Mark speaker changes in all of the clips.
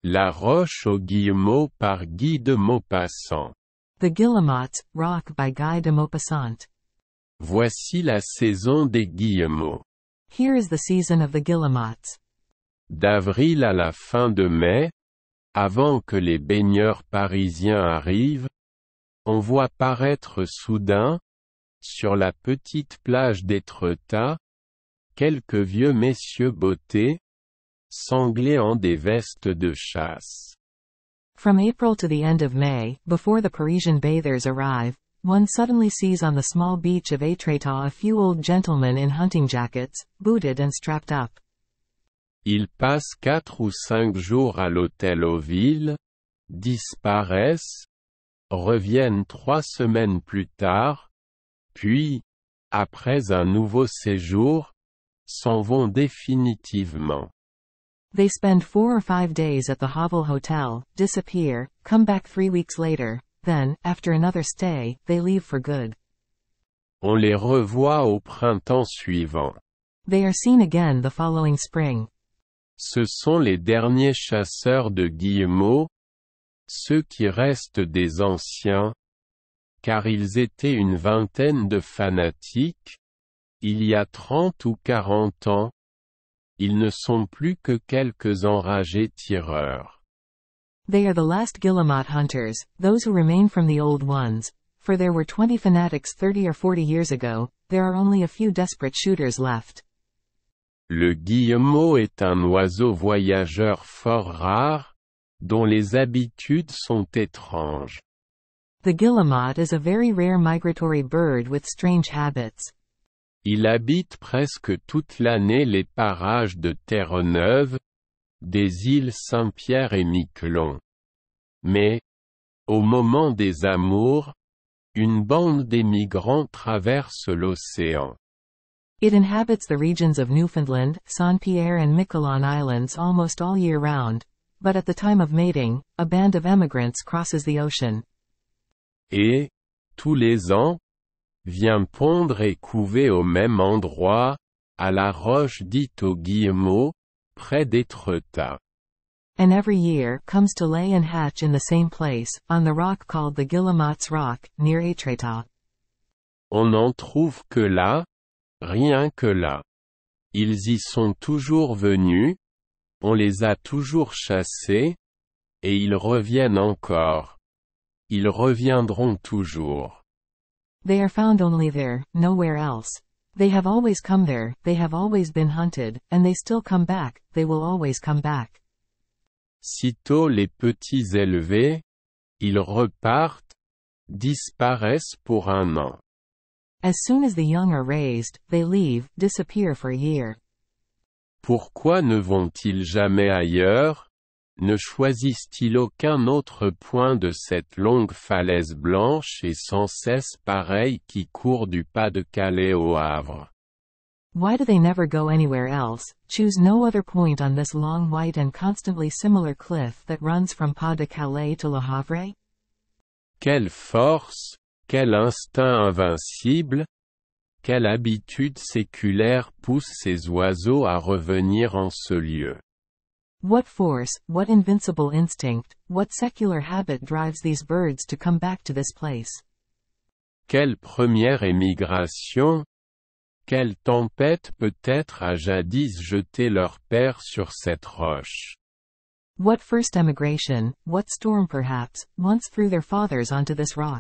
Speaker 1: La Roche aux Guillemots par Guy de Maupassant.
Speaker 2: The Guillemots, Rock by Guy de Maupassant.
Speaker 1: Voici la saison des guillemots.
Speaker 2: Here is the season of the guillemots.
Speaker 1: D'avril à la fin de mai, avant que les baigneurs parisiens arrivent, on voit paraître soudain, sur la petite plage d'Étretat, quelques vieux messieurs bottés, sanglés en des vestes de chasse.
Speaker 2: From April to the end of May, before the Parisian bathers arrive, one suddenly sees on the small beach of Étretat a few old gentlemen in hunting jackets, booted and strapped up.
Speaker 1: Ils passent 4 ou 5 jours à l'hôtel aux villes, disparaissent, reviennent 3 semaines plus tard, puis, après un nouveau séjour, s'en vont définitivement.
Speaker 2: They spend 4 or 5 days at the Hovel Hotel, disappear, come back 3 weeks later, then, after another stay, they leave for good.
Speaker 1: On les revoit au printemps suivant.
Speaker 2: They are seen again the following spring.
Speaker 1: Ce sont les derniers chasseurs de guillemots, ceux qui restent des anciens, car ils étaient une vingtaine de fanatiques, il y a 30 ou 40 ans. Ils ne sont plus que quelques enragés tireurs.
Speaker 2: They are the last guillemot hunters, those who remain from the old ones, for there were 20 fanatics 30 or 40 years ago, there are only a few desperate shooters left.
Speaker 1: Le guillemot est un oiseau voyageur fort rare, dont les habitudes sont étranges.
Speaker 2: The guillemot is a very rare migratory bird with strange habits.
Speaker 1: Il habite presque toute l'année les parages de Terre-Neuve, des îles Saint-Pierre et Miquelon. Mais, au moment des amours, une bande d'émigrants traverse l'océan.
Speaker 2: It inhabits the regions of Newfoundland, Saint-Pierre and Miquelon Islands almost all year round, but at the time of mating, a band of emigrants crosses the ocean.
Speaker 1: Et, tous les ans, vient pondre et couver au même endroit, à la roche dite aux Guillemots, près d'Étretat.
Speaker 2: And every year comes to lay and hatch in the same place, on the rock called the Guillemots Rock, near Étretat.
Speaker 1: On n'en trouve que là, rien que là. Ils y sont toujours venus, on les a toujours chassés, et ils reviennent encore. Ils reviendront toujours.
Speaker 2: They are found only there, nowhere else. They have always come there, they have always been hunted, and they still come back, they will always come back.
Speaker 1: Sitôt les petits élevés, ils repartent, disparaissent pour un an.
Speaker 2: As soon as the young are raised, they leave, disappear for a year.
Speaker 1: Pourquoi ne vont-ils jamais ailleurs? Ne choisissent-ils aucun autre point de cette longue falaise blanche et sans cesse pareille qui court du Pas-de-Calais au Havre?
Speaker 2: Why do they never go anywhere else, choose no other point on this long white and constantly similar cliff that runs from Pas-de-Calais to Le Havre?
Speaker 1: Quelle force, quel instinct invincible, quelle habitude séculaire pousse ces oiseaux à revenir en ce lieu?
Speaker 2: What force, what invincible instinct, what secular habit drives these birds to come back to this place?
Speaker 1: Quelle première émigration, quelle tempête peut-être a jadis jeté leur père sur cette roche?
Speaker 2: What first emigration, what storm perhaps, once threw their fathers onto this rock?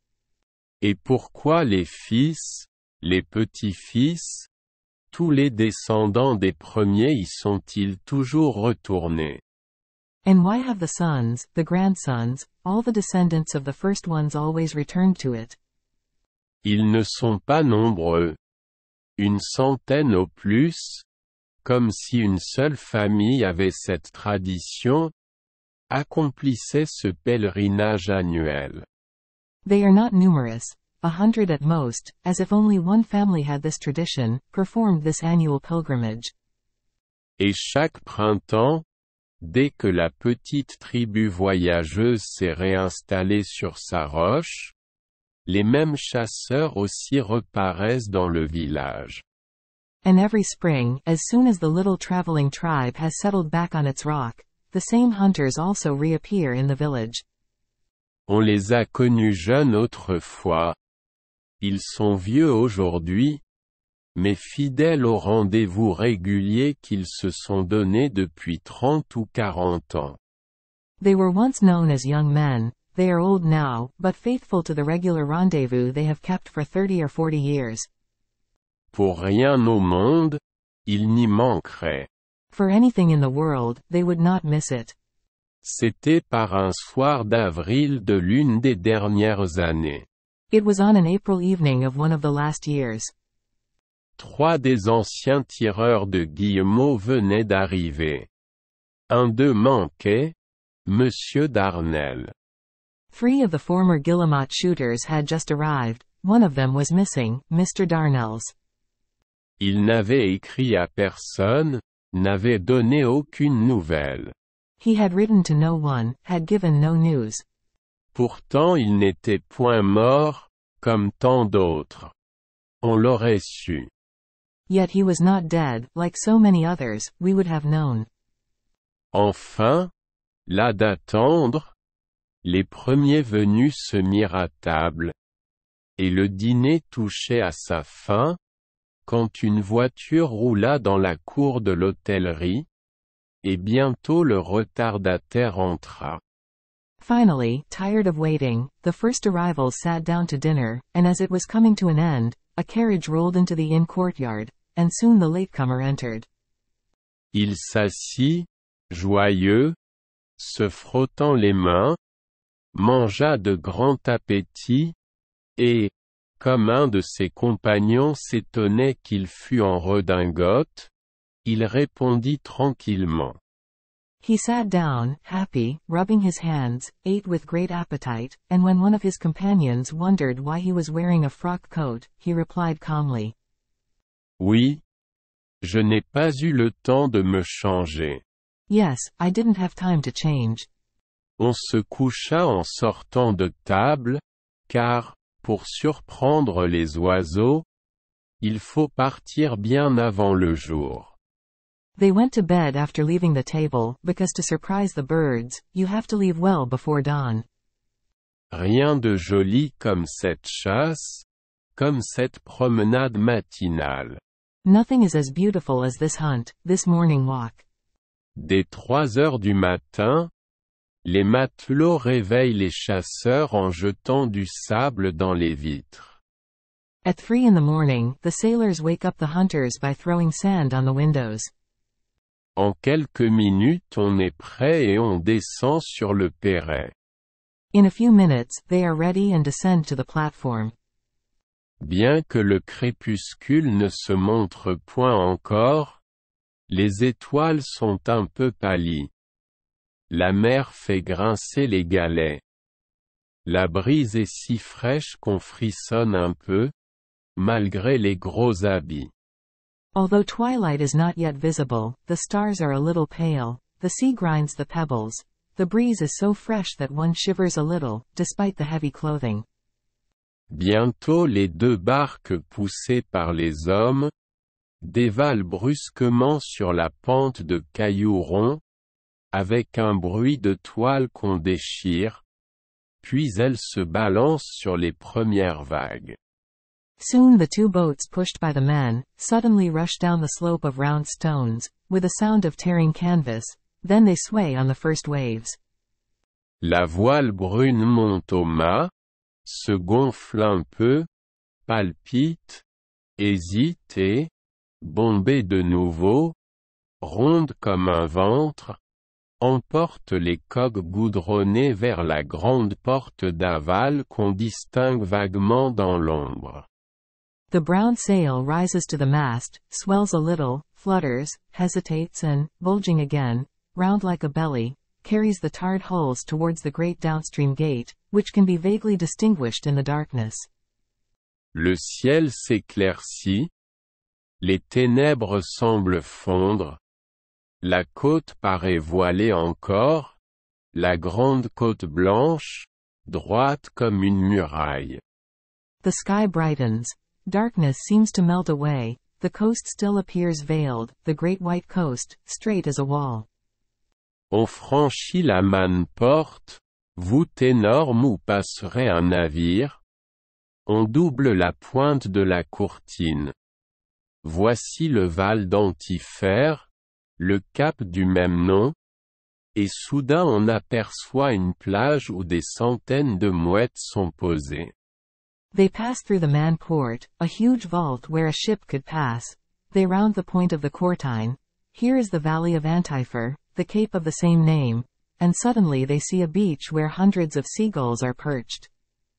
Speaker 1: Et pourquoi les fils, les petits-fils, tous les descendants des premiers y sont-ils toujours retournés?
Speaker 2: And why have the sons, the grandsons, all the descendants of the first ones always returned to it?
Speaker 1: Ils ne sont pas nombreux. Une centaine au plus, comme si une seule famille avait cette tradition, accomplissait ce pèlerinage annuel.
Speaker 2: They are not numerous, 100 at most, as if only one family had this tradition, performed this annual pilgrimage.
Speaker 1: Et chaque printemps, dès que la petite tribu voyageuse s'est réinstallée sur sa roche, les mêmes chasseurs aussi reparaissent dans le village.
Speaker 2: And every spring, as soon as the little traveling tribe has settled back on its rock, the same hunters also reappear in the village.
Speaker 1: On les a connus jeunes autrefois. Ils sont vieux aujourd'hui, mais fidèles au rendez-vous régulier qu'ils se sont donné depuis 30 ou 40 ans.
Speaker 2: They were once known as young men, they are old now, but faithful to the regular rendezvous they have kept for 30 or 40 years.
Speaker 1: Pour rien au monde, ils n'y manqueraient.
Speaker 2: For anything in the world, they would not miss it.
Speaker 1: C'était par un soir d'avril de l'une des dernières années.
Speaker 2: It was on an April evening of one of the last years.
Speaker 1: 3 des anciens tireurs de Guillemots venaient d'arriver. Un d'eux manquait, Monsieur Darnel.
Speaker 2: 3 of the former Guillemot shooters had just arrived, one of them was missing, Mr. Darnell's.
Speaker 1: Il n'avait écrit à personne, n'avait donné aucune nouvelle.
Speaker 2: He had written to no one, had given no news.
Speaker 1: Pourtant il n'était point mort, comme tant d'autres. On l'aurait su.
Speaker 2: Yet he was not dead, like so many others, we would have known.
Speaker 1: Enfin, las d'attendre, les premiers venus se mirent à table, et le dîner touchait à sa fin, quand une voiture roula dans la cour de l'hôtellerie, et bientôt le retardataire entra.
Speaker 2: Finally, tired of waiting, the first arrivals sat down to dinner, and as it was coming to an end, a carriage rolled into the inn courtyard, and soon the latecomer entered.
Speaker 1: Il s'assit, joyeux, se frottant les mains, mangea de grand appétit, et, comme un de ses compagnons s'étonnait qu'il fût en redingote, il répondit tranquillement.
Speaker 2: He sat down, happy, rubbing his hands, ate with great appetite, and when one of his companions wondered why he was wearing a frock coat, he replied calmly.
Speaker 1: Oui. Je n'ai pas eu le temps de me changer.
Speaker 2: Yes, I didn't have time to change.
Speaker 1: On se coucha en sortant de table, car, pour surprendre les oiseaux, il faut partir bien avant le jour.
Speaker 2: They went to bed after leaving the table, because to surprise the birds, you have to leave well before dawn.
Speaker 1: Rien de joli comme cette chasse, comme cette promenade matinale.
Speaker 2: Nothing is as beautiful as this hunt, this morning walk.
Speaker 1: Dès 3 heures du matin, les matelots réveillent les chasseurs en jetant du sable dans les vitres.
Speaker 2: At 3 in the morning, the sailors wake up the hunters by throwing sand on the windows.
Speaker 1: En quelques minutes on est prêt et on descend sur le perret.
Speaker 2: In a few minutes, they are ready and descend to the platform.
Speaker 1: Bien que le crépuscule ne se montre point encore, les étoiles sont un peu pâlies. La mer fait grincer les galets. La brise est si fraîche qu'on frissonne un peu, malgré les gros habits.
Speaker 2: Although twilight is not yet visible, the stars are a little pale, the sea grinds the pebbles, the breeze is so fresh that one shivers a little, despite the heavy clothing.
Speaker 1: Bientôt les 2 barques poussées par les hommes, dévalent brusquement sur la pente de cailloux ronds, avec un bruit de toile qu'on déchire, puis elles se balancent sur les premières vagues.
Speaker 2: Soon the 2 boats pushed by the men, suddenly rush down the slope of round stones, with a sound of tearing canvas, then they sway on the first waves.
Speaker 1: La voile brune monte au mât, se gonfle un peu, palpite, hésite et, bombée de nouveau, ronde comme un ventre, emporte les coques goudronnées vers la grande porte d'aval qu'on distingue vaguement dans l'ombre.
Speaker 2: The brown sail rises to the mast, swells a little, flutters, hesitates and, bulging again, round like a belly, carries the tarred hulls towards the great downstream gate, which can be vaguely distinguished in the darkness.
Speaker 1: Le ciel s'éclaircit, les ténèbres semblent fondre, la côte paraît voilée encore, la grande côte blanche, droite comme une muraille.
Speaker 2: The sky brightens. Darkness seems to melt away, the coast still appears veiled, the great white coast, straight as a wall.
Speaker 1: On franchit la manne-porte, voûte énorme où passerait un navire. On double la pointe de la courtine. Voici le val d'Antifer, le cap du même nom, et soudain on aperçoit une plage où des centaines de mouettes sont posées.
Speaker 2: They pass through the man-port, a huge vault where a ship could pass. They round the point of the courtine. Here is the valley of Antifer, the cape of the same name, and suddenly they see a beach where hundreds of seagulls are perched.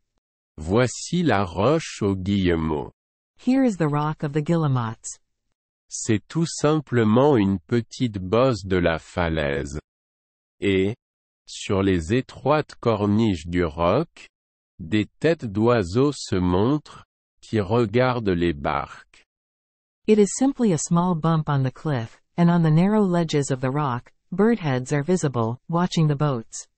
Speaker 1: Voici la Roche aux Guillemots.
Speaker 2: Here is the rock of the Guillemots.
Speaker 1: C'est tout simplement une petite bosse de la falaise. Et, sur les étroites corniches du roc, des têtes d'oiseaux se montrent, qui regardent les barques.
Speaker 2: It is simply a small bump on the cliff, and on the narrow ledges of the rock, bird heads are visible, watching the boats.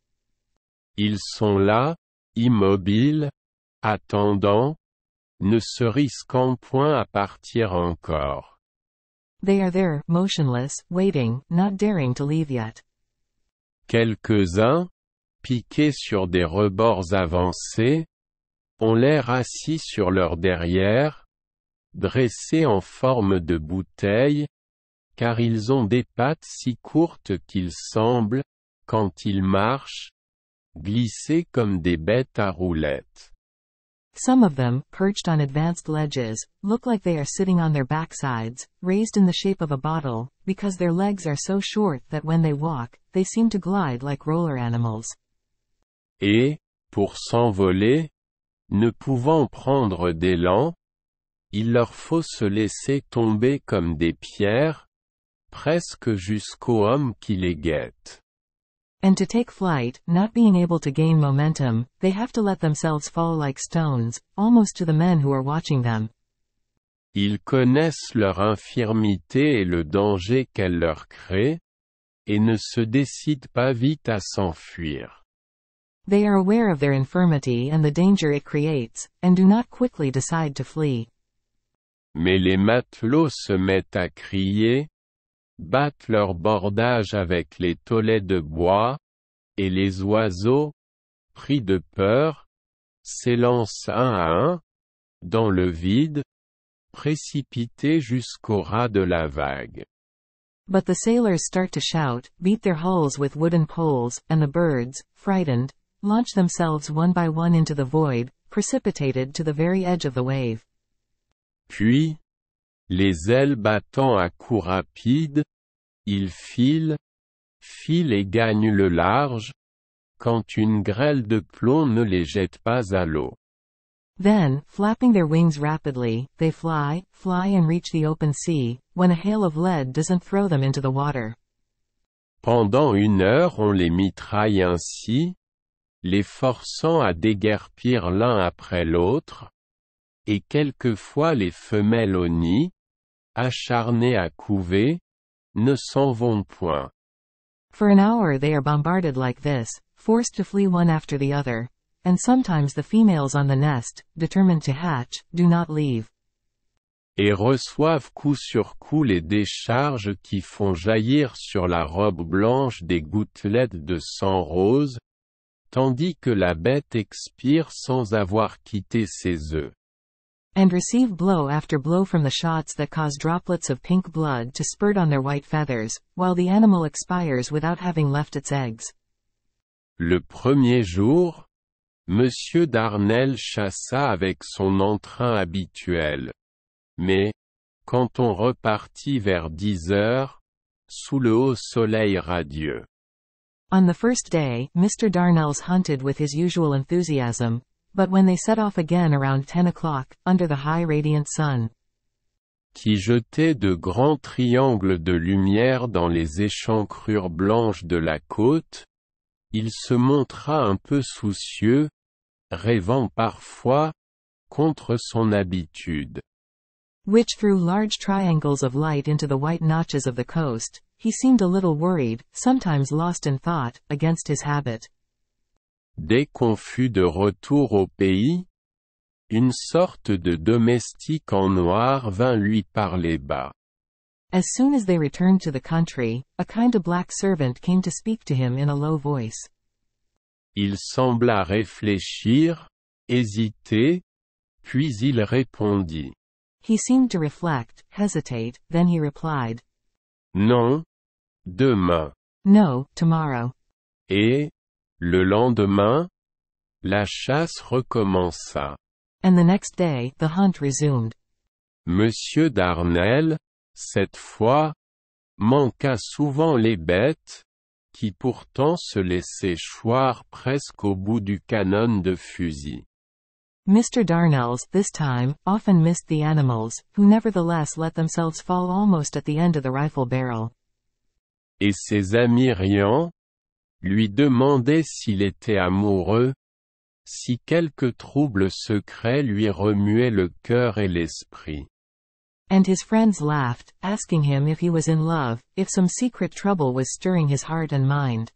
Speaker 1: Ils sont là, immobiles, attendant, ne se risquant point à partir encore.
Speaker 2: They are there, motionless, waiting, not daring to leave yet.
Speaker 1: Quelques-uns, piqués sur des rebords avancés, ont l'air assis sur leur derrière, dressés en forme de bouteille, car ils ont des pattes si courtes qu'ils semblent, quand ils marchent, glisser comme des bêtes à roulettes.
Speaker 2: Some of them, perched on advanced ledges, look like they are sitting on their backsides, raised in the shape of a bottle, because their legs are so short that when they walk, they seem to glide like roller animals.
Speaker 1: Et, pour s'envoler, ne pouvant prendre d'élan, il leur faut se laisser tomber comme des pierres, presque jusqu'au homme qui les guette.
Speaker 2: And to take flight, not being able to gain momentum, they have to let themselves fall like stones, almost to the men who are watching them.
Speaker 1: Ils connaissent leur infirmité et le danger qu'elle leur crée, et ne se décident pas vite à s'enfuir.
Speaker 2: They are aware of their infirmity and the danger it creates, and do not quickly decide to flee.
Speaker 1: Mais les matelots se mettent à crier, battent leur bordage avec les tolets de bois, et les oiseaux, pris de peur, s'élancent un à un, dans le vide, précipités jusqu'au ras de la vague.
Speaker 2: But the sailors start to shout, beat their hulls with wooden poles, and the birds, frightened, launch themselves one by one into the void, precipitated to the very edge of the wave.
Speaker 1: Puis, les ailes battant à coups rapides, ils filent et gagnent le large, quand une grêle de plomb ne les jette pas à l'eau.
Speaker 2: Then, flapping their wings rapidly, they fly and reach the open sea, when a hail of lead doesn't throw them into the water.
Speaker 1: Pendant 1 heure on les mitraille ainsi, les forçant à déguerpir l'un après l'autre, et quelquefois les femelles au nid, acharnées à couver, ne s'en vont point.
Speaker 2: For an hour they are bombarded like this, forced to flee one after the other, and sometimes the females on the nest, determined to hatch, do not leave.
Speaker 1: Et reçoivent coup sur coup les décharges qui font jaillir sur la robe blanche des gouttelettes de sang rose, tandis que la bête expire sans avoir quitté ses œufs.
Speaker 2: And receive blow after blow from the shots that cause droplets of pink blood to spurt on their white feathers, while the animal expires without having left its eggs.
Speaker 1: Le premier jour, Monsieur Darnel chassa avec son entrain habituel. Mais, quand on repartit vers 10 heures, sous le haut soleil radieux.
Speaker 2: On the first day, Mr. Darnell's hunted with his usual enthusiasm, but when they set off again around 10 o'clock, under the high radiant sun,
Speaker 1: qui jetait de grands triangles de lumière dans les échancrures blanches de la côte, il se montra un peu soucieux, rêvant parfois, contre son habitude.
Speaker 2: which threw large triangles of light into the white notches of the coast, he seemed a little worried, sometimes lost in thought, against his habit.
Speaker 1: Dès qu'on fut de retour au pays, une sorte de domestique en noir vint lui parler bas.
Speaker 2: As soon as they returned to the country, a kind of black servant came to speak to him in a low voice.
Speaker 1: Il sembla réfléchir, hésiter, puis il répondit.
Speaker 2: He seemed to reflect, hesitate, then he replied.
Speaker 1: Non, demain.
Speaker 2: No, tomorrow.
Speaker 1: Et, le lendemain, la chasse recommença.
Speaker 2: And the next day, the hunt resumed.
Speaker 1: Monsieur Darnel, cette fois, manqua souvent les bêtes, qui pourtant se laissaient choir presque au bout du canon de fusil.
Speaker 2: Mr. Darnell's, this time, often missed the animals, who nevertheless let themselves fall almost at the end of the rifle barrel.
Speaker 1: Et ses amis riant, lui demandaient s'il était amoureux, si quelque trouble secret lui remuait le cœur et l'esprit.
Speaker 2: And his friends laughed, asking him if he was in love, if some secret trouble was stirring his heart and mind.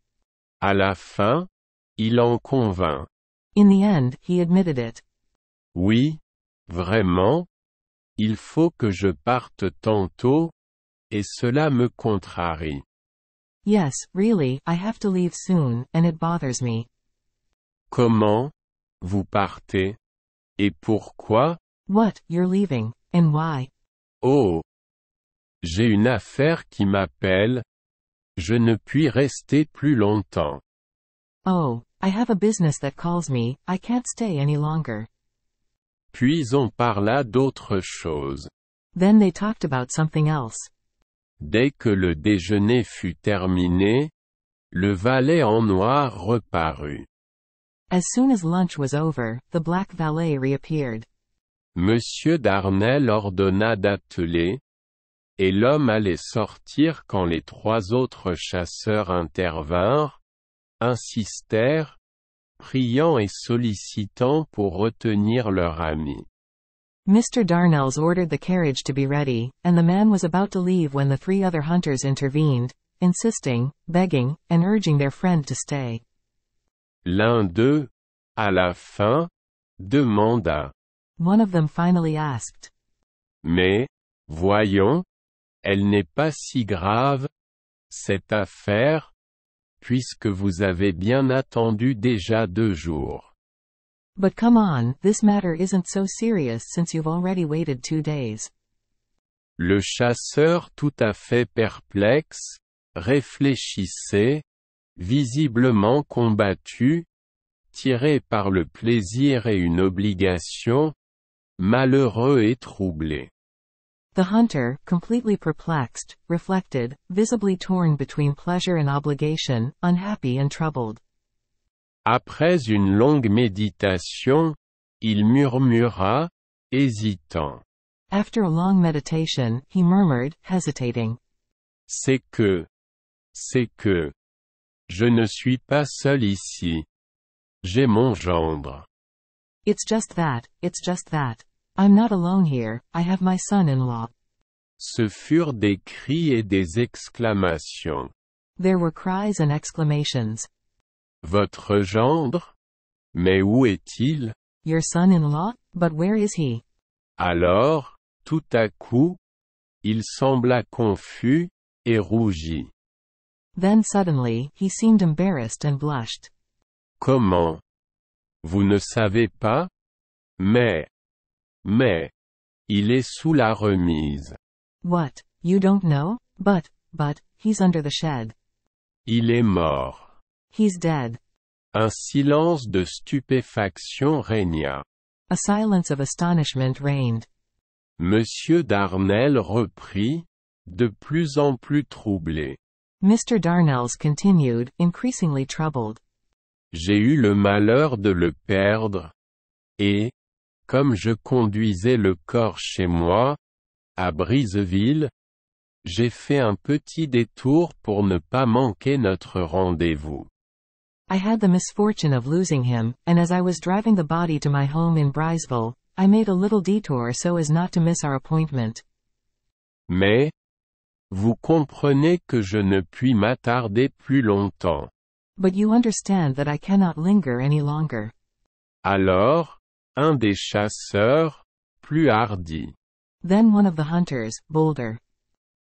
Speaker 1: À la fin, il en convint.
Speaker 2: In the end, he admitted it.
Speaker 1: Oui, vraiment, il faut que je parte tantôt, et cela me contrarie.
Speaker 2: Yes, really, I have to leave soon, and it bothers me.
Speaker 1: Comment, vous partez? Et pourquoi?
Speaker 2: What, you're leaving, and why?
Speaker 1: Oh! J'ai une affaire qui m'appelle, je ne puis rester plus longtemps.
Speaker 2: Oh, I have a business that calls me, I can't stay any longer.
Speaker 1: Puis on parla d'autre chose.
Speaker 2: Then they talked about something else.
Speaker 1: Dès que le déjeuner fut terminé, le valet en noir reparut.
Speaker 2: As soon as lunch was over, the black valet reappeared.
Speaker 1: Monsieur Darnel ordonna d'atteler, et l'homme allait sortir quand les trois autres chasseurs intervinrent, insistèrent, priant et sollicitant pour retenir leur ami.
Speaker 2: Mr. Darnell's ordered the carriage to be ready, and the man was about to leave when the three other hunters intervened, insisting, begging, and urging their friend to stay.
Speaker 1: L'un d'eux, à la fin, demanda.
Speaker 2: One of them finally asked.
Speaker 1: Mais, voyons, elle n'est pas si grave, cette affaire, puisque vous avez bien attendu déjà 2 jours.
Speaker 2: But come on, this matter isn't so serious since you've already waited 2 days.
Speaker 1: Le chasseur tout à fait perplexe, réfléchissait, visiblement combattu, tiré par le plaisir et une obligation, malheureux et troublé.
Speaker 2: The hunter, completely perplexed, reflected, visibly torn between pleasure and obligation, unhappy and troubled.
Speaker 1: Après une longue méditation, il murmura, hésitant.
Speaker 2: After a long meditation, he murmured, hesitating.
Speaker 1: C'est que, je ne suis pas seul ici. J'ai mon gendre.
Speaker 2: It's just that. I'm not alone here, I have my son-in-law.
Speaker 1: Ce furent des cris et des exclamations.
Speaker 2: There were cries and exclamations.
Speaker 1: Votre gendre? Mais où est-il?
Speaker 2: Your son-in-law? But where is he?
Speaker 1: Alors, tout à coup, il sembla confus, et rougit.
Speaker 2: Then suddenly, he seemed embarrassed and blushed.
Speaker 1: Comment? Vous ne savez pas? Mais, il est sous la remise.
Speaker 2: What, you don't know? But, he's under the shed.
Speaker 1: Il est mort.
Speaker 2: He's dead.
Speaker 1: Un silence de stupéfaction régna.
Speaker 2: A silence of astonishment reigned.
Speaker 1: Monsieur Darnel reprit, de plus en plus troublé.
Speaker 2: Mr. Darnell's continued, increasingly troubled.
Speaker 1: J'ai eu le malheur de le perdre, et, comme je conduisais le corps chez moi, à Briseville, j'ai fait un petit détour pour ne pas manquer notre rendez-vous.
Speaker 2: I had the misfortune of losing him, and as I was driving the body to my home in Briseville, I made a little detour so as not to miss our appointment.
Speaker 1: Mais, vous comprenez que je ne puis m'attarder plus longtemps.
Speaker 2: But you understand that I cannot linger any longer.
Speaker 1: Alors, un des chasseurs, plus hardi.
Speaker 2: Then one of the hunters, bolder.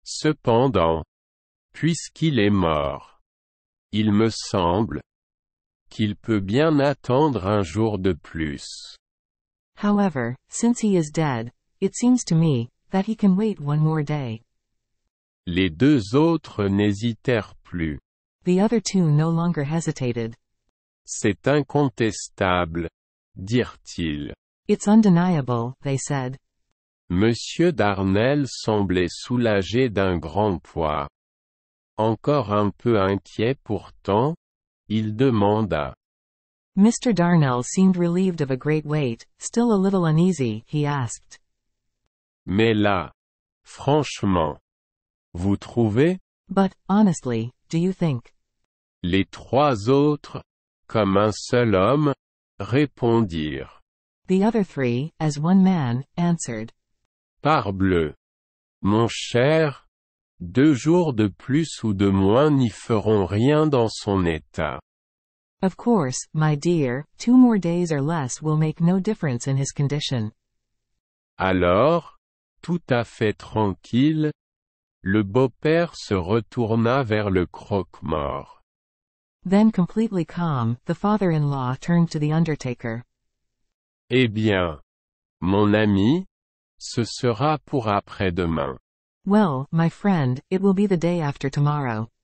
Speaker 1: Cependant, puisqu'il est mort, il me semble qu'il peut bien attendre un jour de plus.
Speaker 2: However, since he is dead, it seems to me that he can wait one more day.
Speaker 1: Les deux autres n'hésitèrent plus.
Speaker 2: The other two no longer hesitated.
Speaker 1: C'est incontestable, dirent-ils.
Speaker 2: It's undeniable, they said.
Speaker 1: Monsieur Darnel semblait soulagé d'un grand poids. Encore un peu inquiet pourtant, il demanda.
Speaker 2: Mr. Darnell seemed relieved of a great weight, still a little uneasy, he asked.
Speaker 1: Mais là, franchement, vous trouvez?
Speaker 2: But, honestly, do you think?
Speaker 1: Les trois autres, comme un seul homme, répondirent.
Speaker 2: The other three, as one man, answered.
Speaker 1: Parbleu! Mon cher, 2 jours de plus ou de moins n'y feront rien dans son état.
Speaker 2: Of course, my dear, 2 more days or less will make no difference in his condition.
Speaker 1: Alors, tout à fait tranquille, le beau-père se retourna vers le croque-mort.
Speaker 2: Then completely calm, the father-in-law turned to the undertaker.
Speaker 1: Eh bien, mon ami, ce sera pour après-demain.
Speaker 2: Well, my friend, it will be the day after tomorrow.